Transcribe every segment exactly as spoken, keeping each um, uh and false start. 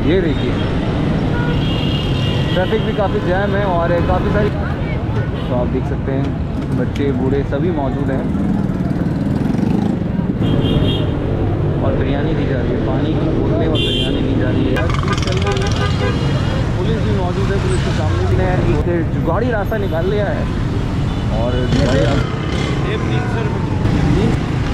ये देखिए ट्रैफिक भी काफ़ी जैम है और काफ़ी सारी, तो आप देख सकते हैं बच्चे बूढ़े सभी मौजूद हैं और बिरयानी दी जा रही है, पानी की बोतलें और बिरयानी दी जा रही है। चल रही है, पुलिस भी मौजूद है, पुलिस के सामने भी है, गाड़ी रास्ता निकाल लिया है और तीन सौ रुपये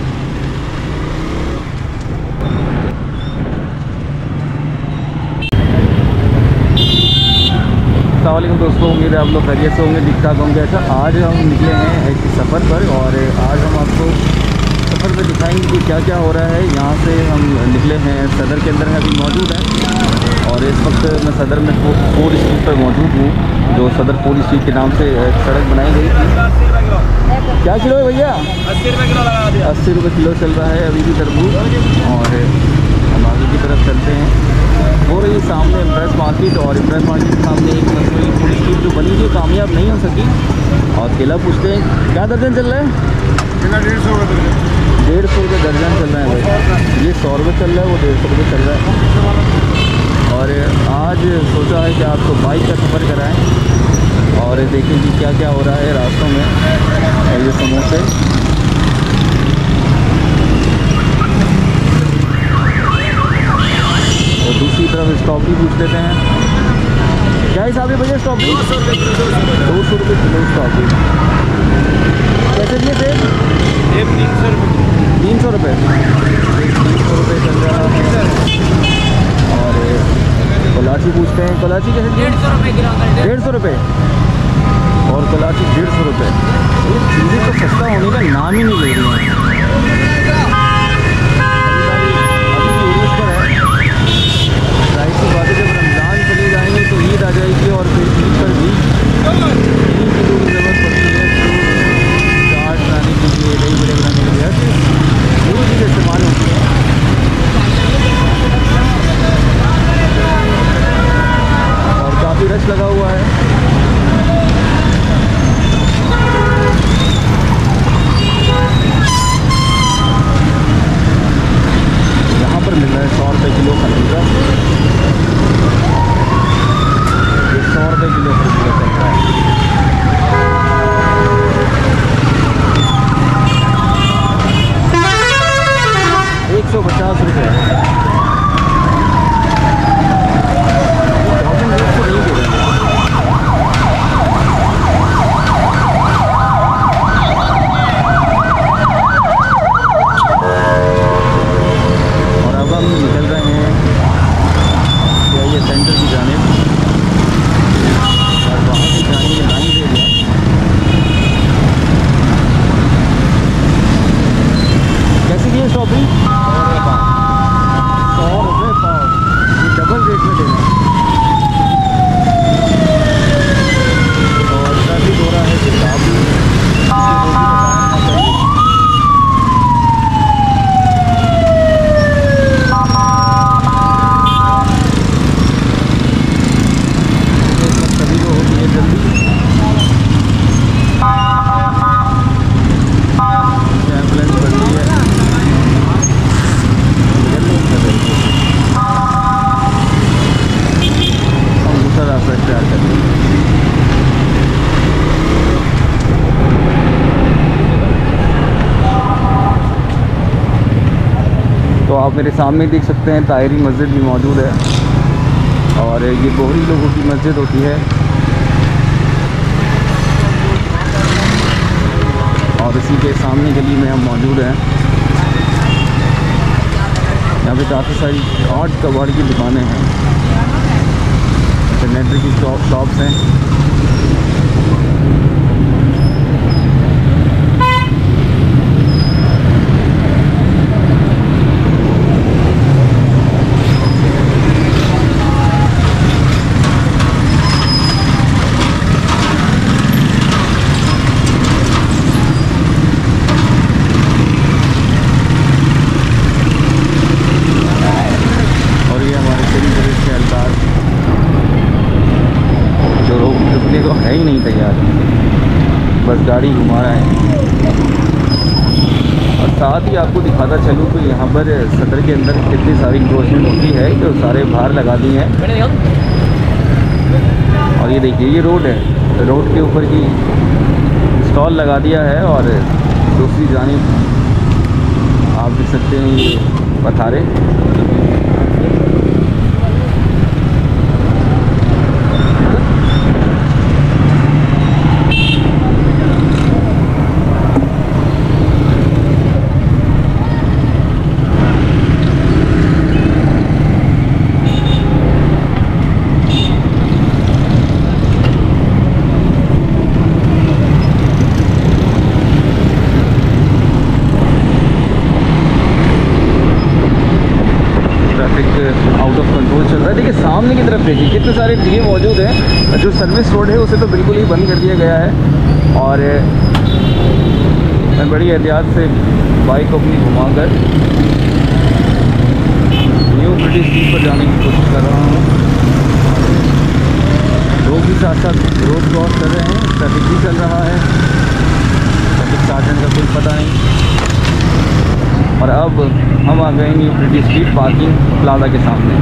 अस्सलामुअलैकुम दोस्तों, उम्मीद है आप लोग खैरियत से होंगे, ठीक ठाक होंगे। अच्छा, आज हम निकले हैं एक सफ़र पर और आज हम आपको सफ़र पे दिखाएंगे कि क्या क्या हो रहा है। यहाँ से हम निकले हैं, सदर के अंदर में अभी मौजूद हैं और इस वक्त मैं सदर में फोर स्ट्रीट पर मौजूद हूँ, जो सदर फोर स्ट्रीट के नाम से सड़क बनाई गई थी। क्या किलो है भैया? अस्सी रुपये किलो लगा दिया। अस्सी रुपये किलो चल रहा है अभी भी तरबूज। और हम आगे की तरफ चलते हैं। हो रही है सामने इम्प्रेस मार्केट और इम्प्रेस मार्केट के सामने एक मजबूरी पूरी स्ट्रीट जो बनी जो कामयाब नहीं हो सकी। और केला पूछते हैं क्या दर्जन चल रहा है? केला डेढ़ सौ का दर्जन। डेढ़ सौ रुपये दर्जन चल रहा है भाई, ये सौ रुपये चल रहा है, वो डेढ़ सौ रुपये चल रहा है। और आज सोचा है कि आपको बाइक का सफ़र कराएं और देखें कि क्या क्या हो रहा है रास्तों में। और ये समोसे और दूसरी तरफ स्ट्रॉबेरी पूछ लेते हैं। क्या हिसाब है भैया स्ट्रॉबेरी? दो सौ रुपये किलो स्ट्रॉबेरी। कैसे दिए थे? तीन सौ रुपये। तीन सौ रुपये तीन सौ रुपये चल रहा है। और कलाची पूछते हैं, कलाची कैसे? डेढ़ सौ रुपये किलो। डेढ़ सौ रुपये और कलाची डेढ़ सौ रुपये। ये चीज़ें तो सस्ता होने का नाम ही नहीं ले रही हैं। जाहिर सी बात है, जब रमज़ान चले जाएंगे तो ईद आ जाएगी और फिर ईद पर भी तीन किलो की ज़रूरत पड़ती है चाट बनाने के लिए, दही बड़े बनाने के लिए, पूरी चीज़ें इस्तेमाल होती हैं। और काफ़ी रश लगा हुआ है। यहाँ पर मिल रहा है सौ रुपये किलो खरबूजा, ये सौ रुपये किलो खरबूजा चल रहा है। एक सौ पचास रुपये निकल रहे हैं ये सेंटर की जानिब और वहाँ की जानिब लाइन दे दिया। कैसे दिए स्ट्रॉबेरी? सौ रुपये पाव, ये डबल रेट में दे रहे हैं। और ट्रैफिक हो रहा है किताब तो आप मेरे सामने देख सकते हैं तायरी मस्जिद भी मौजूद है और ये बोहरी लोगों की मस्जिद होती है। और इसी के सामने गली में हम मौजूद हैं। यहाँ पे काफ़ी सारी आर्ट कबाड़ की दुकानें हैं, जनरेटर की शॉप शॉप्स हैं। है ही नहीं तैयार, बस गाड़ी घुमा रहा है। और साथ ही आपको दिखाता चलूँ तो यहाँ पर सदर के अंदर कितनी सारी इंक्रोचमेंट होती है जो सारे बाहर लगा दी हैं। और ये देखिए ये रोड है, रोड के ऊपर ही स्टॉल लगा दिया है और दूसरी जानिब आप देख सकते हैं ये पथारे। आउट ऑफ कंट्रोल चल रहा है। देखिए सामने की तरफ देखिए कितने सारे दिए मौजूद हैं। जो सर्विस रोड है उसे तो बिल्कुल ही बंद कर दिया गया है और मैं बड़ी एहतियात से बाइक को अपनी घुमाकर न्यू ब्रिटिश स्ट्रीट पर जाने की कोशिश कर रहा हूँ। लोग भी साथ साथ रोड क्रॉस कर रहे हैं, ट्रैफिक भी चल रहा है, ट्रैफिक साधन का कोई पता नहीं। और अब हम आ गए New British Street parking plaza के सामने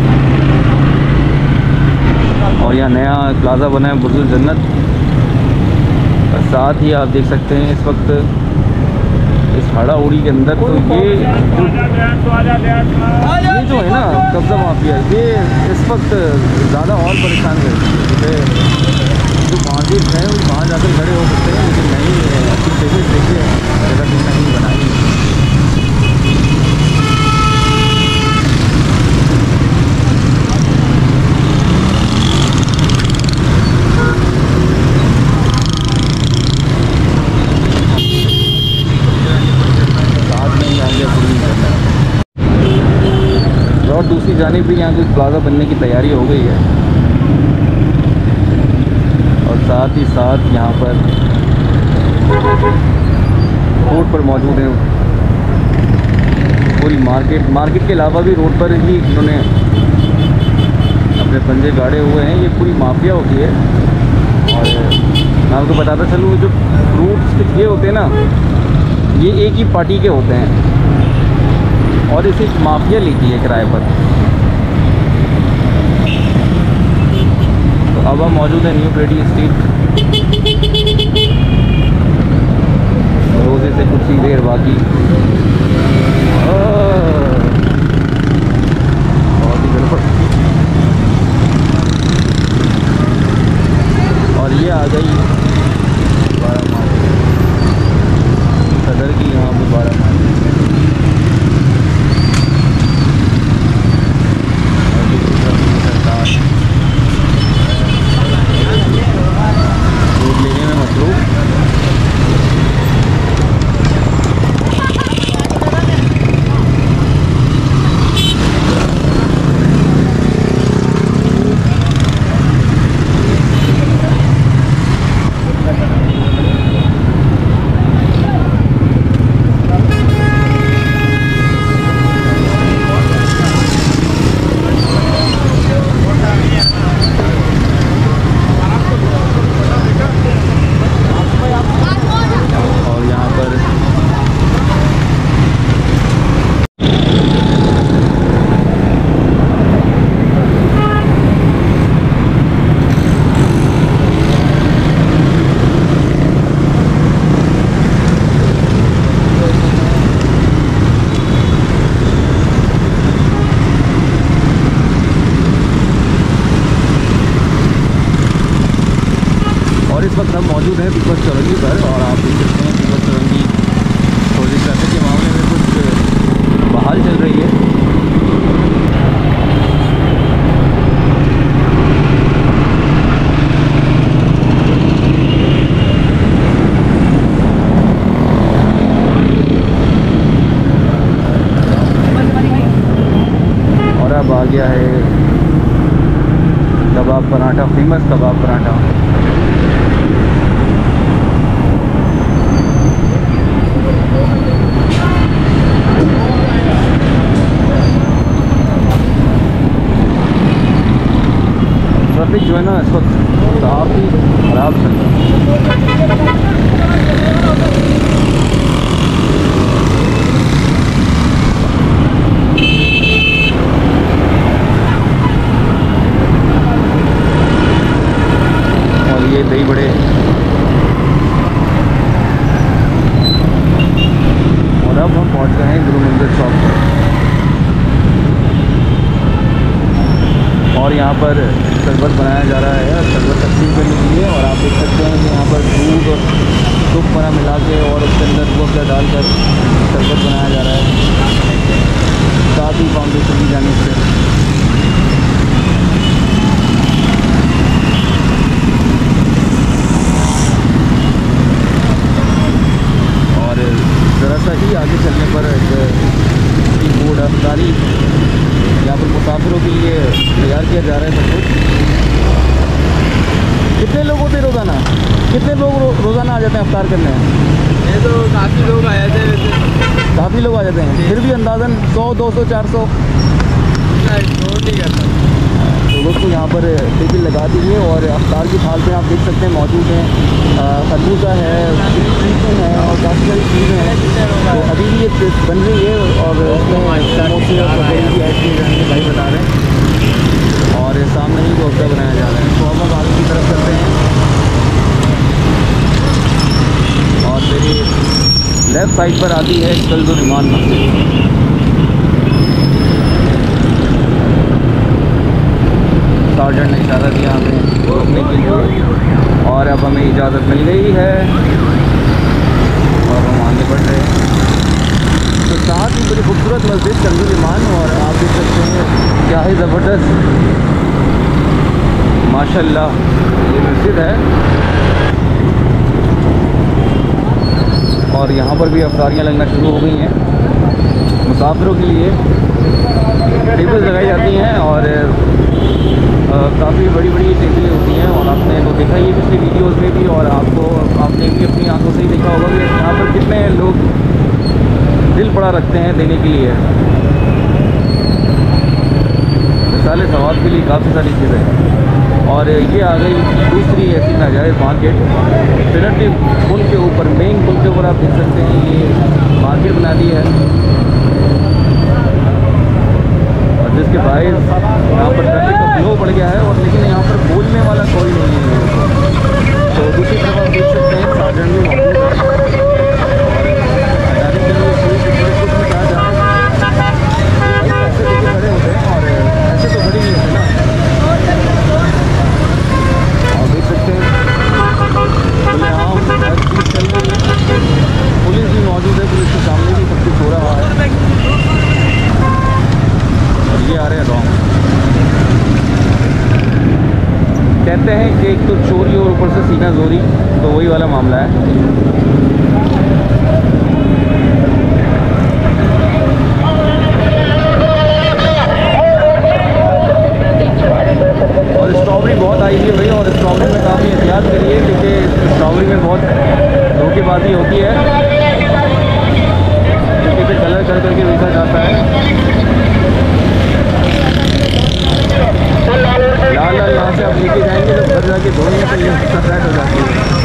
और यहाँ नया प्लाजा बना है बुर्जुल जन्नत। और साथ ही आप देख सकते हैं इस वक्त इस हाड़ा उड़ी के अंदर तो ये जो ये जो है ना कब्ज़ा माफिया, ये इस वक्त ज़्यादा और परेशान करती है। जो मार्केट है वो वहाँ जाकर खड़े हो सकते हैं लेकिन नहीं अच्छी जगह देखिए जगह नहीं बनाई। और दूसरी जानिब भी यहाँ कुछ प्लाजा बनने की तैयारी हो गई है और साथ ही साथ यहाँ पर रोड पर मौजूद है पूरी मार्केट। मार्केट के अलावा भी रोड पर ही इन्होंने अपने पंजे गाड़े हुए हैं। ये पूरी माफिया होती है और मैं आपको बताता चलूँ जो फ्रूट्स ये होते हैं ना ये एक ही पार्टी के होते हैं और इसे माफिया लेती है किराए पर। तो अब हम मौजूद है न्यू ब्रिटिश स्ट्रीट। रोजे से कुछ ही देर बाकी। बहुत ही गड़बड़। और ये आ गई बारह मार्च सदर की, यहाँ पे बारह मार्च लेने में मसरूफ। और इस वक्त हम मौजूद हैं पीपल्स चौरंगी पर और आप देख सकते हैं पीपल्स चौरंगी थोड़ी ट्रैफिक के मामले में कुछ बहाल चल रही है। और अब आ गया है कबाब पराठा, फेमस कबाब पराठा। ट्रैफिक जो है ना इस वक्त काफ़ी ख़राब चल रहा है। बड़े बड़े। और अब हम पहुंच गए हैं गुरु मंदिर चौक पर, और यहाँ पर शरबत बनाया जा रहा है, शरबत तकसीम करने के लिए। और आप देख सकते हैं कि यहाँ पर दूध और दुख पना मिला के और उसके अंदर वो क्या डालकर शरबत बनाया जा रहा है, साथ ही फाउंडेशन की जाने से। और ज़रा सा ही आगे चलने पर बोर्ड अफ्तारी यहाँ पर मुसाफिरों के लिए तैयार किया जा रहा है सब कुछ। कितने लोग होते हैं रोज़ाना? कितने लोग रो, रोज़ाना आ जाते हैं अफ्तार करने? ये तो काफ़ी लोग आ जाते हैं वैसे। काफ़ी लोग आ जाते हैं, फिर भी अंदाज़न सौ दो सौ चार सौ नहीं करता। तो दोस्तों यहाँ पर टेबल लगा दी है और अफ्तार की थाल पे आप देख सकते हैं मौजूद हैं खरबूजा है, चीकू है और काफ़ी सारी चीज़ें हैं। तो अभी भी ये बन रही है और उसमें समोसे और पकौड़े की आइसक्रीम भाई बता रहे हैं, और सामने ही रोज़ा बनाया जा रहा है। तो अब हम आगे की तरफ चलते हैं और मेरी लेफ़्ट साइड पर आती है कल्दुर्रहमान मस्जिद। सार्जेंट ने इशारा दिया हमें रोकने के लिए और अब हमें इजाज़त मिल गई है और हम आगे बढ़ रहे हैं। तो साथ ही बड़ी खूबसूरत मस्जिद कल्दुर्रहमान, और आप देख सकते हैं क्या ही ज़बरदस्त माशाल्लाह ये मस्जिद है। और यहाँ पर भी अफ्तारियाँ लगना शुरू हो गई हैं, मुसाफिरों के लिए टेबल लगाई जाती हैं और काफ़ी बड़ी बड़ी टेबलें होती हैं। और आपने तो देखा ही पिछली वीडियोस में भी, और आपको आपने भी अपनी आंखों से ही देखा होगा कि यहाँ पर कितने लोग दिल बड़ा रखते हैं देने के लिए, मिसाल सवाब के लिए काफ़ी सारी चीज़ें। और ये आ गई दूसरी ऐसी नाजायज़ मार्केट ट्रिनिटी पुल के ऊपर, मेन पुल के ऊपर आप देख सकते हैं ये मार्केट बना दी है, और जिसके बायस यहाँ पर ट्रैफिक का फ्लो बढ़ गया है। और लेकिन यहाँ पर बोलने वाला कोई नहीं है। तो दूसरी तरफ आप देख सकते हैं सार्जेंट भी मौजूद है, और अदारे के लिए पूरी कुछ में कहा जा रहा है ऐसे लेके खड़े होते हैं, और ऐसे तो खड़ी नहीं होते ना। आप देख सकते हैं खुले आम हर चीज़ चल रही है, पुलिस भी मौजूद है, पुलिस के सामने भी सब कुछ हो रहा है। और ये आ रहे हैं गाँव। कहते हैं कि एक तो चोरी और ऊपर से सीना जोरी, तो वही वाला मामला है। और स्ट्रॉबेरी बहुत आई है भाई, और स्ट्रॉबेरी में काफ़ी एहतियात करिए क्योंकि स्ट्रॉबेरी में बहुत धोखेबाजी होती है, क्योंकि फिर कलर कर करके बेचा जाता है। लाल लाल यहाँ से आप लेके जाएंगे तो घर जाके धोएंगे तो ये सेट हो जाती है।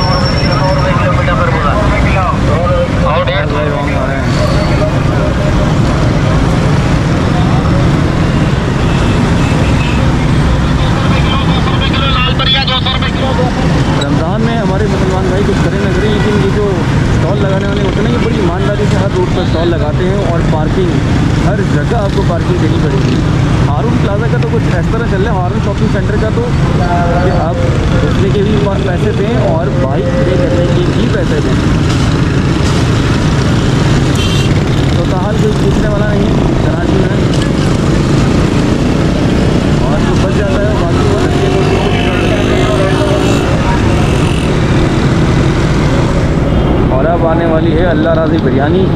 रमज़ान में हमारे मुसलमान भाई कुछ करें न करें, लेकिन ये जो स्टॉल लगाने वाले होते हैं ना, ये बड़ी ईमानदारी से हर रोड पर स्टॉल लगाते हैं, और पार्किंग हर जगह आपको पार्किंग देनी पड़ेगी। हारून प्लाजा का तो कुछ इस तरह चल रहा है, हारून शॉपिंग सेंटर का तो कि आप घुसने के भी पैसे दें और बाइक खड़े करने के भी पैसे दें। तो ताहाल कोई पूछने वाला नहीं है कराची में, और जो बच जाता है बाकी वो रखिए। और अब आने वाली है अल्लाह राज़ी बिरयानी।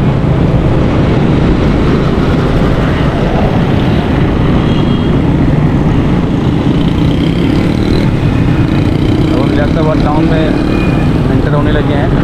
लियाकताबाद टाउन में एंटर होने लगे हैं।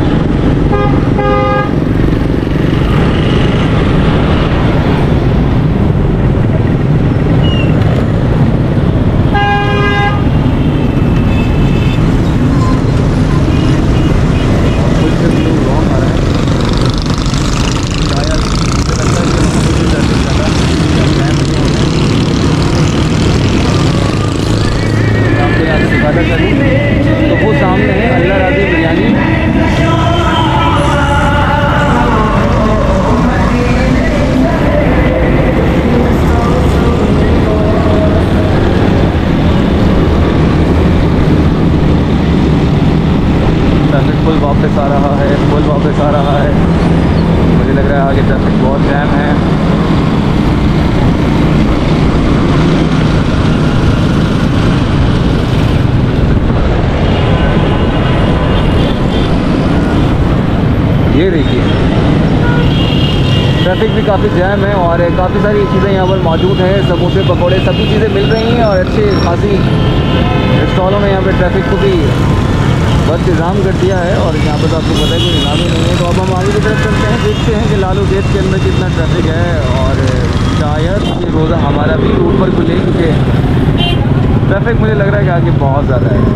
ट्रैफिक भी काफ़ी जैम है और काफ़ी सारी चीज़ें यहाँ पर मौजूद हैं। समोसे पकौड़े सभी चीज़ें मिल रही हैं और अच्छी खासी स्टॉलों में यहाँ पे ट्रैफिक को भी बस इंतज़ाम कर दिया है। और यहाँ पर तो आपको पता है कोई निज़ाम ही नहीं है। तो अब हम आगे की तरफ चलते हैं, देखते हैं कि लालू गेट के अंदर कितना ट्रैफिक है और शायद ये रोज़ा हमारा भी रूट पर खुले, क्योंकि ट्रैफिक मुझे लग रहा है कि आगे बहुत ज़्यादा है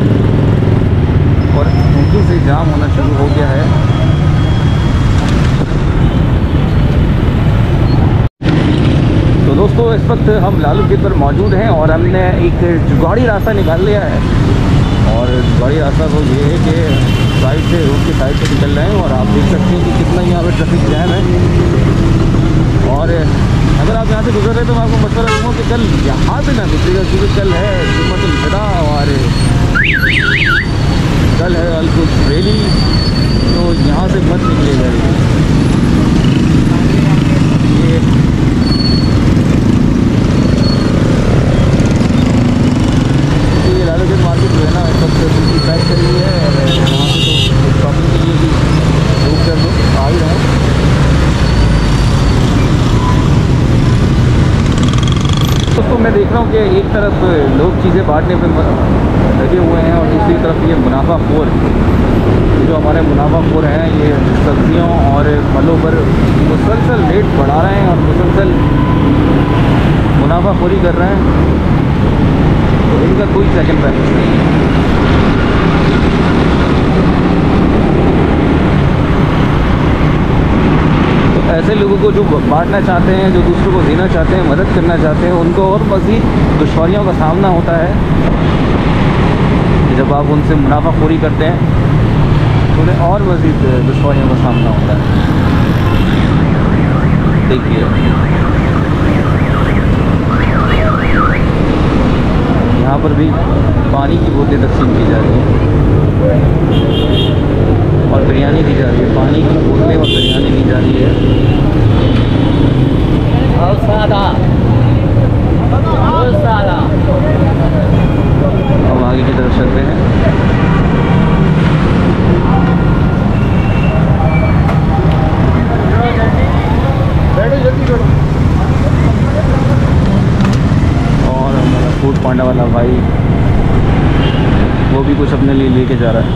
और ऊँची से जाम होना शुरू हो गया है। तो दोस्तों इस वक्त हम लालू गेट पर मौजूद हैं और हमने एक जुगाड़ी रास्ता निकाल लिया है। और जुगाड़ी रास्ता तो ये है कि साइड से रोड की साइड से निकल रहे हैं और आप देख सकते हैं कि कितना यहाँ पर ट्रैफिक जैम है। और अगर आप यहाँ से गुजर रहे हैं तो मैं आपको मशवरा दूँगा कि कल यहाँ पे ना गुजरेगा, क्योंकि कल है जुम्मतुल विदा और कल है अल-कुद्स रैली, तो यहाँ से मत निकलेगा। ये ये लालू गेट मार्केट जो है ना इस वक्त बिल्कुल पैक कर रही है और वहाँ से तो शॉपिंग के लिए भी लोग कर लो आ ही रहे हैं। दोस्तों मैं देख रहा हूँ कि एक तरफ लोग चीज़ें बांटने पे लगे हुए हैं और दूसरी तरफ ये मुनाफाखोर, जो हमारे मुनाफाखोर हैं ये सब्जियों और फलों पर मुसलसल रेट बढ़ा रहे हैं और मुसलसल मुनाफाखोरी कर रहे हैं। तो इनका कोई सेकंड बैलेंस नहीं है। तो ऐसे लोगों को जो बांटना चाहते हैं, जो दूसरों को देना चाहते हैं, मदद करना चाहते हैं, उनको और मज़ीद दुश्वारियों का सामना होता है। जब आप उनसे मुनाफाखोरी करते हैं तो उन्हें और मज़ीद दुश्वारियों का सामना होता है। देखिए यहाँ पर भी पानी की बोतलें तकसीम की जा रही हैं और बिरयानी दी जा रही है। पानी की बोतलें और बिरयानी दी जा रही है। बहुत सादा बहुत सादा। अब आगे की तरफ चलते हैं। बैठो जल्दी बैठो। और हमारा फूड पांडा वाला भाई वो भी कुछ अपने लिए लेके जा रहा है।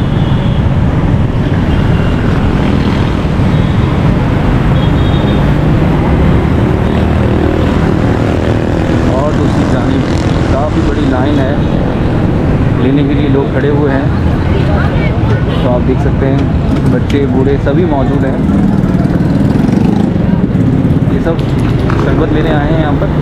और दूसरी जानिब काफ़ी बड़ी लाइन है, लेने के लिए लोग खड़े हुए हैं। तो आप देख सकते हैं बच्चे बूढ़े सभी मौजूद हैं। ये सब शरबत लेने आए हैं यहाँ पर।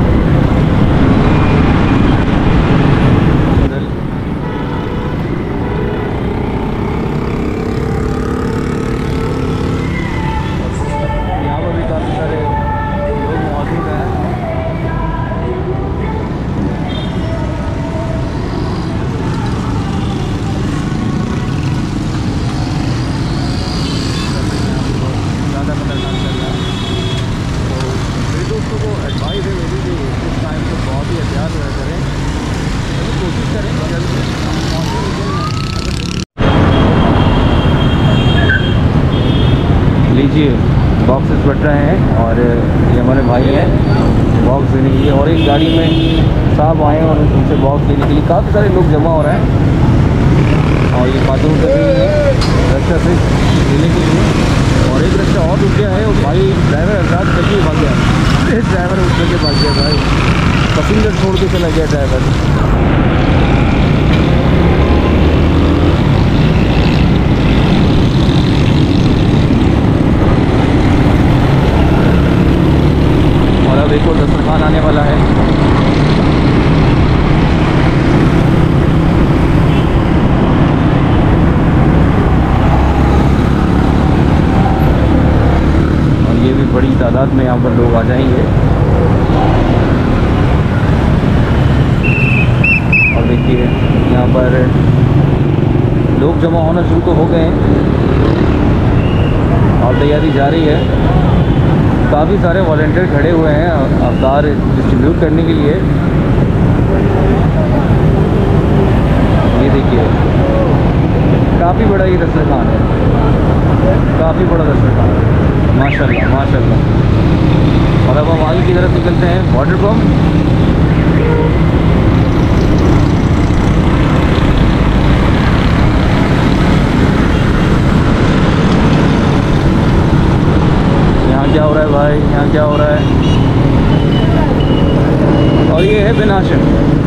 यहाँ पर भी काफ़ी सारे लोग मौजूद हैं। ज़्यादा खतरनाक चल रहा है। तो मेरे दोस्तों को एडवाइस है मेरी कि इस टाइम को बहुत ही एहतियात करें, तो कोशिश करें जल्द से लीजिए। बॉक्सेस बट रहे हैं और ये हमारे भाई हैं बॉक्स देने के लिए, और एक गाड़ी में साहब आए और उनसे बॉक्स लेने के लिए काफ़ी सारे लोग जमा हो रहे हैं। और ये बातें कर रही है रक्षा से लेने के लिए, और एक रक्षा और रुक गया है और भाई ड्राइवर हजरात चलिए भाग गया। इस ड्राइवर उठ के भाग गया भाई, पैसेंजर छोड़ के चला गया ड्राइवर। और अब एक और दस्तरखान आने वाला है। बड़ी तादाद में यहाँ पर लोग आ जाएंगे। और देखिए यहाँ पर लोग जमा होना शुरू तो हो गए हैं और तैयारी जारी है। काफ़ी सारे वॉलंटियर खड़े हुए हैं अफ्तार डिस्ट्रीब्यूट करने के लिए। ये देखिए काफ़ी बड़ा ये दस्तरखान है, काफ़ी बड़ा दस्तरखान है, माशाल्लाह माशाल्लाह। और अब हम आगे की तरफ निकलते हैं वाटर पम्प। यहाँ क्या हो रहा है भाई, यहाँ क्या हो रहा है? और ये है बिन हाशिम,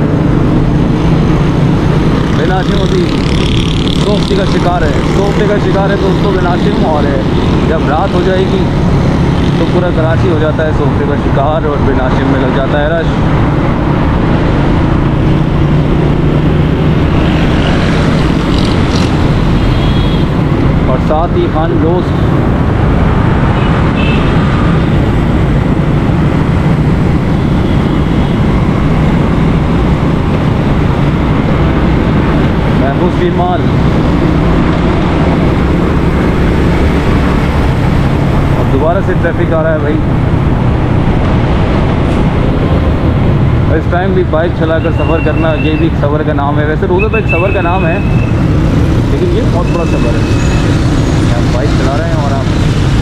बिन हाशिम अभी सोफ्टी का शिकार है, सोफ्टे का शिकार है दोस्तों बिन हाशिम। और जब रात हो जाएगी तो पूरा कराची हो जाता है सोफ्टे का शिकार और बिन हाशिम में लग जाता है रश। और साथ ही खान दोस्त महफूज फीमाल। और दोबारा से ट्रैफिक आ रहा है भाई। इस टाइम भी बाइक चलाकर सफ़र करना ये भी एक सफ़र का नाम है। वैसे रोज़ा तो एक सफ़र का नाम है, लेकिन ये बहुत बड़ा सफ़र है। आप बाइक चला रहे हैं और आप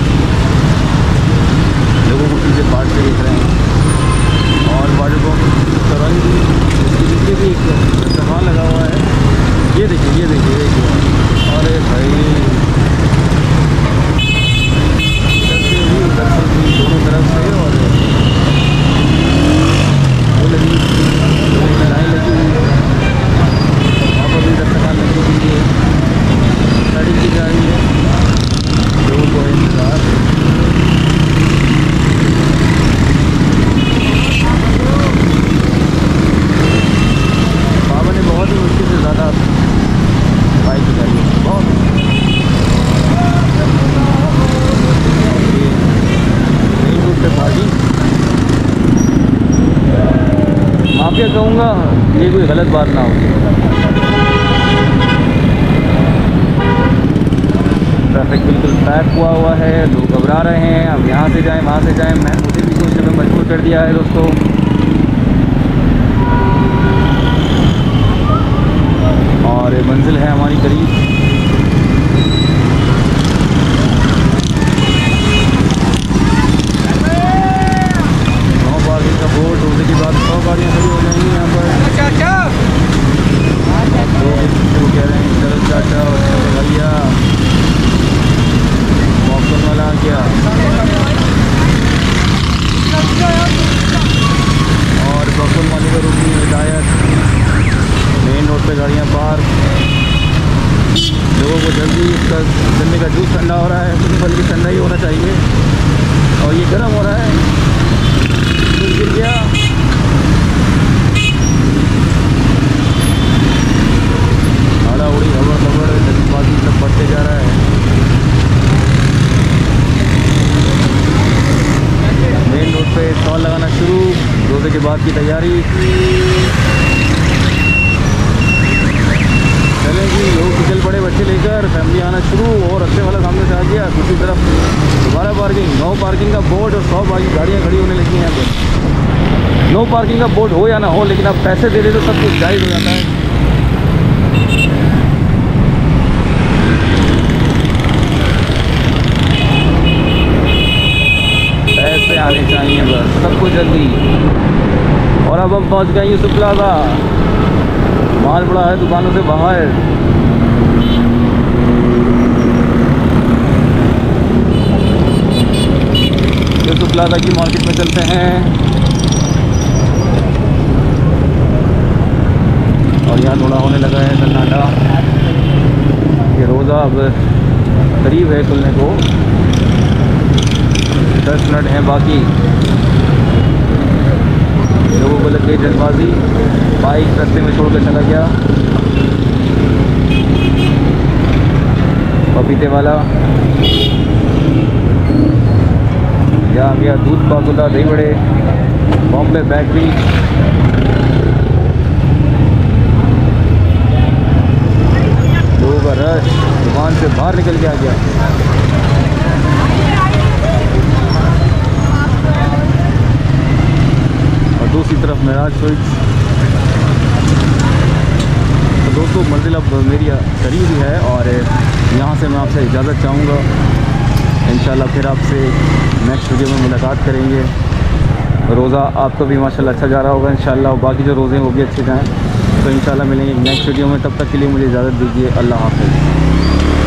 लोगों को पीछे पार्ट से देख रहे हैं। और वाटर पम्प तरंगी इसके भी एक सामान लगा हुआ है। ये देखिए ये देखिए देखिए, अरे भाई इधर से भी उधर से भी दोनों तरफ से। और वो लगी लाइन लगी हुई है, वहाँ पर भी दस्तरखान लगी हुई है, गाड़ी की जा रही है, लोगों को है इंतज़ार। बाबा ने बहुत ही मुश्किल से ज़्यादा बाइक चलाई है, बहुत मेन रोड पे भागी। माफिया कहूँगा, ये कोई गलत बात ना हो। ट्रैफिक बिल्कुल पैक हुआ हुआ है, लोग घबरा रहे हैं, अब यहाँ से जाएं वहाँ से जाएं। मैं मुझे भी सोचने में मजबूर कर दिया है दोस्तों। और मंजिल है हमारी करीब। नौ पार्किंग का बोर्ड होने के बाद सौ गाड़ियाँ खड़ी हो जाएंगी यहाँ पर। लोग वो कह रहे हैं चलो चाचा और भैया, पॉपकॉर्न वाला आ गया। और पॉपकॉर्न वाले का रुकनी हिदायत। मेन रोड पे गाड़ियाँ पार्क। लोगों को जल्दी इसका गन्ने का जूस ठंडा हो रहा है, बल्कि ठंडा ही होना चाहिए। और ये गर्म हो रहा है, कुछ गिर गया। आड़ा उड़ी हवा खबर जल्दबाजी सब बढ़ते जा रहा है। मेन रोड पे स्टॉल लगाना शुरू, रोज़े के बाद की तैयारी। चले जी, लोग निकल पड़े बच्चे लेकर, फैमिली आना शुरू। और रस्ते वाला सामने से आ गया, दूसरी तरफ दोबारा पार्किंग, नो पार्किंग का बोर्ड और सौ गाड़ियाँ खड़ी होने लगी हैं यहाँ पर। नो पार्किंग का बोर्ड हो या ना हो, लेकिन आप पैसे दे दे तो सब कुछ जायज़ हो जाता है। पैसे आने चाहिए बस, सबको जल्दी। और अब हम पहुँच गए यूसुफ प्लाजा। माल पड़ा है दुकानों से बाहर। यूसुफ प्लाजा की मार्केट में चलते हैं। और यहाँ थोड़ा होने लगा है सन्नाटा। ये रोज़ा अब करीब है खुलने को, दस मिनट हैं बाकी। लोगों को लग गई जल्दबाजी, बाइक रास्ते में छोड़कर चला गया। पपीते वाला यहाँ गया, दूध पाकुला, दही बड़े, बॉम्बे बेकरी। लोगों का रश दुकान से बाहर निकल के आ गया। और दूसरी तरफ मेराज स्वीट्स। तो दोस्तों मंजिल अब मेरी करीब ही है और यहाँ से मैं आपसे इजाज़त चाहूँगा। इंशाल्लाह फिर आपसे नेक्स्ट वीडियो में मुलाकात करेंगे। रोज़ा आपका भी माशाल्लाह अच्छा जा रहा होगा इंशाल्लाह, और बाकी जो रोज़े वो भी अच्छे जाएँ। तो इंशाल्लाह मिलेंगे नेक्स्ट वीडियो में, तब तक के लिए मुझे इजाज़त दीजिए। अल्लाह हाफ़िज़।